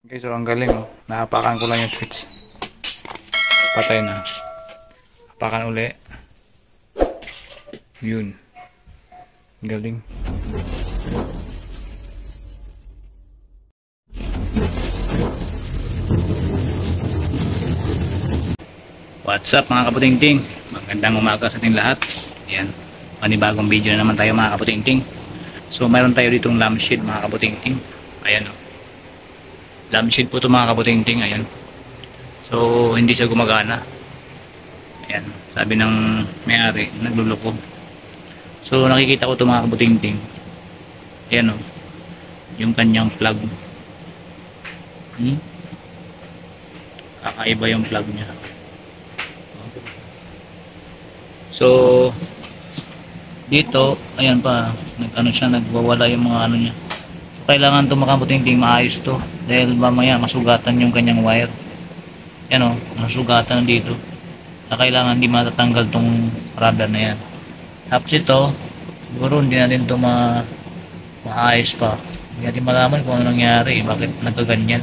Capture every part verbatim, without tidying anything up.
Okay, so ang galing oh. Nahapakan ko lang yung switch. Patay na. Hapakan uli. Yun. Galing. What's up mga kaputingting? Magandang umaga sa ating lahat. Ayan. Panibagong video na naman tayo mga kaputingting. So mayroon tayo ditong lampshade mga kaputingting. Ayan oh. Lampshade po ito mga kaputingting. Ayan. So hindi siya gumagana. Ayan. Sabi ng may-ari, nagluloko. So nakikita ko ito mga kaputingting. Ayan oh. Yung kanyang plug. Hmm? Kakaiba yung plug niya. So dito, ayan pa, nag-ano siya, nagwawala yung mga ano niya. So kailangan ito mga kaputingting maayos to dahil mamaya masugatan yung kanyang wire. Yan o, masugatan dito. Na kailangan di matatanggal tong rubber na yan. Tapos ito, siguro hindi natin ito ma maayos pa. Hindi natin malaman kung ano nangyari, bakit nagkaganyan.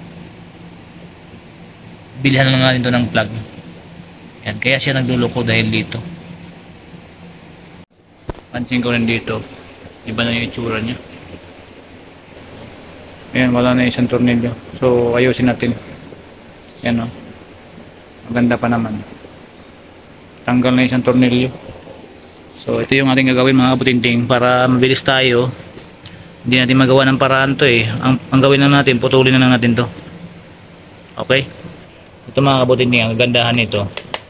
Bilhan lang natin ito ng plug. Yan, kaya siya nagluloko dahil dito. Pansin ko rin dito, iba na yung itsura niya. Ayan, wala na isang tornilyo. So ayusin natin. Ayan o, maganda pa naman. Tanggal na isang tornilyo. So ito yung ating gagawin mga kaputingting para mabilis tayo. Hindi natin magawa ng paraan to eh. Ang, ang gawin na natin, putulin na lang natin to. Okay? Ito mga kaputingting, ang gandahan nito,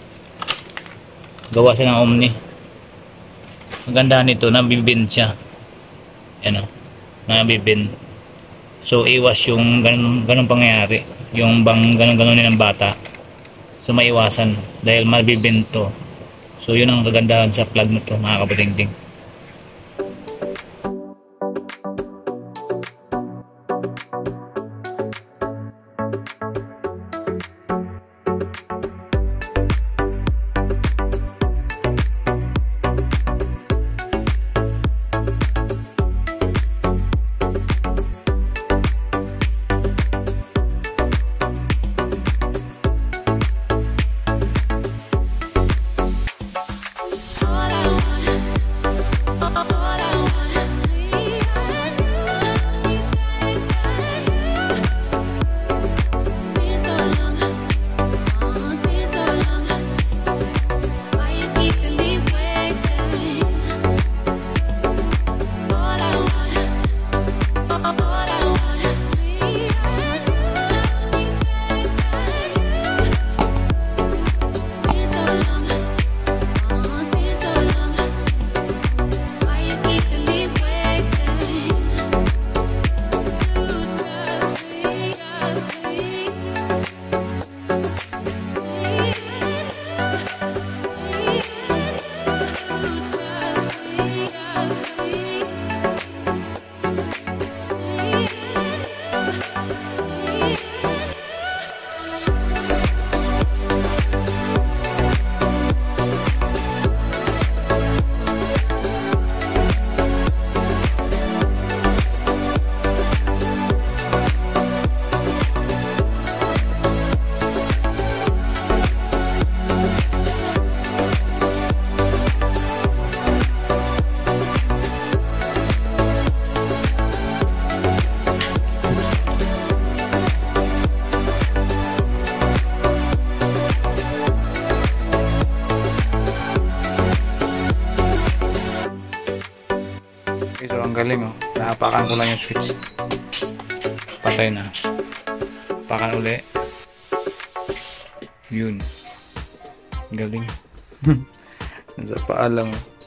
gawa siya ng Omni. Ang ganda nito, nabibin siya. Yan o, nabibin. So iwas yung ganun, ganun pangyayari, yung bang ganun-ganunin ng bata. So maiwasan dahil mabibin to. So yun ang kagandahan sa plug na to mga kaputingting. Okay, so ang galing oh. Nahapakan ko lang yung switch. Patay na. Hapakan uli. Yun. Galing. Nasa paa lang oh.